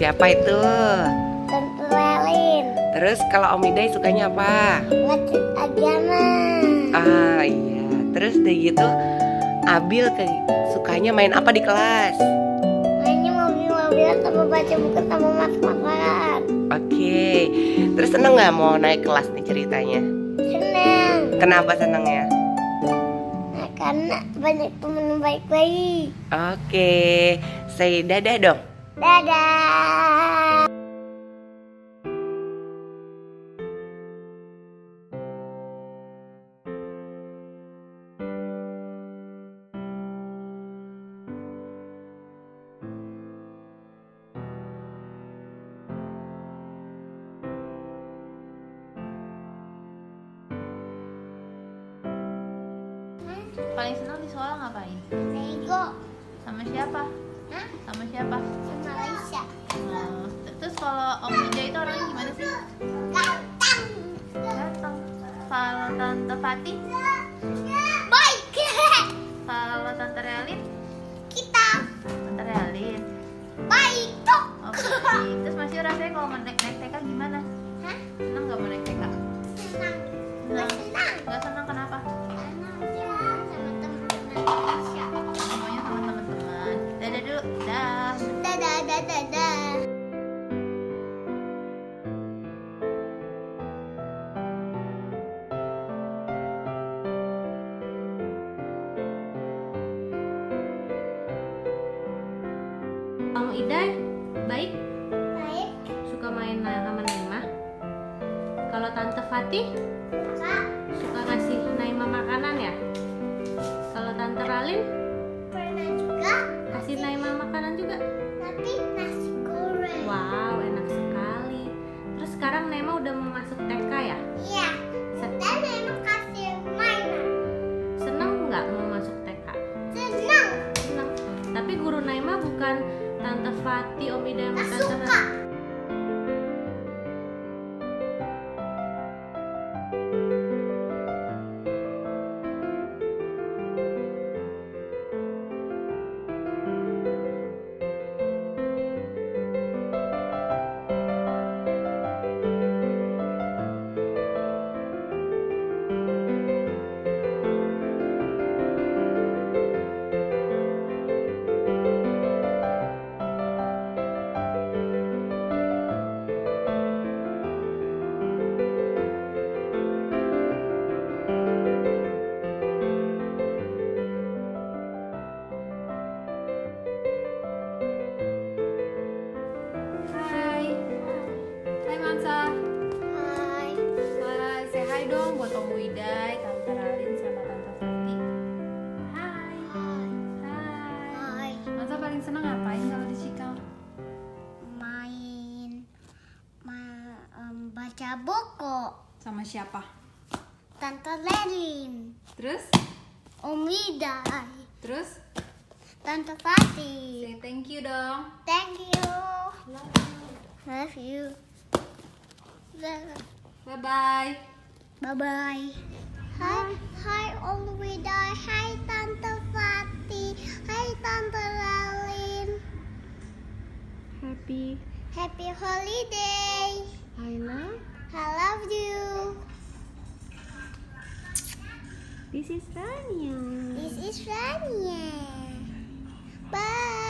Siapa itu? Tante Lelin. Terus kalau Om Idai sukanya apa? Wajib agama. Ah iya. Terus deh gitu Abil sukanya main apa di kelas? Mainnya mobil-mobilan sama baca buku sama masak-masakan. Oke. Terus seneng nggak mau naik kelas nih ceritanya? Senang. Kenapa senengnya? Nah, karena banyak teman baik-baik. Oke. Say dadah dong. Dadah. Paling senang di sekolah ngapain? Lego. Sama siapa? Hah? Sama siapa? Sama Aisyah. Oh, terus kalau Om Ija itu orangnya gimana sih? Ganteng. Ganteng. Kalau Tante Fatih? Baik. Kalau Tante Relin? Kita Tante Relin. baik tuh. Oke. Terus Mas Yu rasanya kalau mau naik TK gimana? Hah? Senang nggak mau naik TK? Senang. Senang. Senang. Nggak senang kenapa? Karena jalan sama teman-teman Aisyah. Semuanya sama teman-teman. Dadah dulu. Dah. Dadah, dadah, dadah. Om Idai baik, Baik, suka main sama Naima. Kalau Tante Fatih Kak. suka ngasih Naima makanan ya. Kalau Tante Ralin Pernah juga, kasih Naima makanan juga. tapi nasi goreng. Wow, enak sekali. Terus sekarang Naima udah mau masuk TK ya? Iya, dan memang kasih mainan. Seneng nggak mau masuk TK? Senang. Seneng. Tapi guru Naima bukan Tante Fatih, Om Idai sama Tak Tante suka. Ralin. Hai. Hai Mansa. Hai. Hai, say hi dong buat Om Widai, Tante Ralin sama Tante Fatih. Hai. Hai. Hai. Hai. Mansa paling seneng ngapain kalau di Cikal? Main, baca buku. Sama siapa? Tante Lelin, Terus? Om Idai, Terus? Tante Fatih. Say thank you dong. Thank you. Love you. Bye bye. Bye bye. Hai, hai Om Widai, hai Tante Fatih, hai Tante Lalin. Happy holiday. I love. I love you. This is Rania. This is Rania. Bye.